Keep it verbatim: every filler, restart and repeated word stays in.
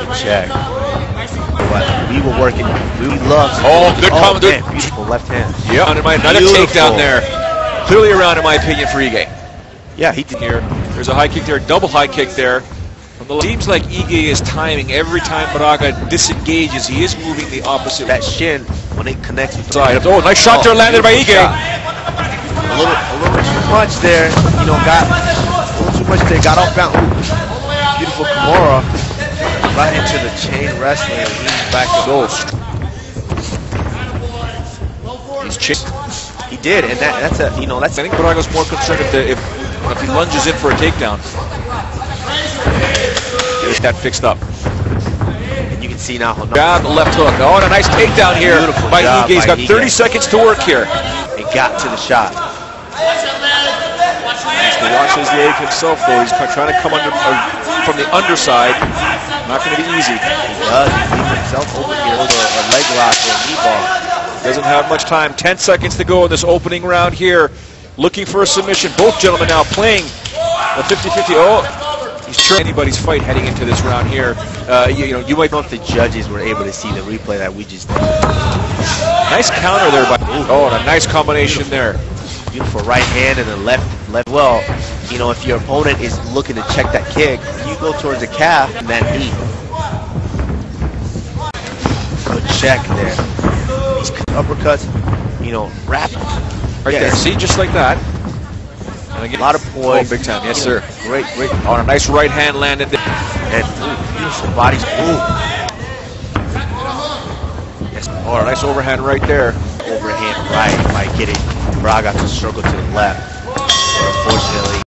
check. But we were working. We loved. Oh, good oh, comment. Man, beautiful left hand. Yeah, another Beautiful. takedown there. Clearly around, in my opinion, for Ige. Yeah, he did. Here, there's a high kick there, double high kick there. It seems like Ige is timing every time Braga disengages. He is moving the opposite. That shin when it connects with the side. Oh, nice shot oh, there landed by Ige. Shot. A little, a little too much there. You know, got a little too much there. Got off bound. Ooh, beautiful Kimura. Right into the chain wrestling and leans back to goal. He's chipped. He did, and that, that's a, you know, that's. I think Braga's more concerned if, the, if if he lunges in for a takedown. Get that fixed up. And you can see now. Grab the left hook. Oh, and a nice takedown here Beautiful by Ige. He's got Ige. thirty seconds to work here. It got to the shot. Needs to watch his leg himself, though. He's trying to come under uh, from the underside. Not going to be easy. He does. He's leaving himself open here with a, a leg lock or a knee ball. Doesn't have much time. Ten seconds to go in this opening round here. Looking for a submission. Both gentlemen now playing the fifty fifty. Oh, he's sure anybody's fight heading into this round here. Uh, you, you know, you might know if the judges were able to see the replay that we just did. Nice counter there by. Oh, and a nice combination there. Beautiful right hand and the left left. Well, you know, if your opponent is looking to check that kick, you go towards the calf and that knee. Good check there. These uppercuts, you know, rapid. Right yeah, there. See, just like that. And again, a lot of poise. Oh, big time. Yes, sir. Great, great. Oh, and a nice right hand landed there. And ooh, beautiful bodies. Ooh. Yes. Oh, a nice overhand right there. Overhand right by getting Braga to circle to the left. Unfortunately.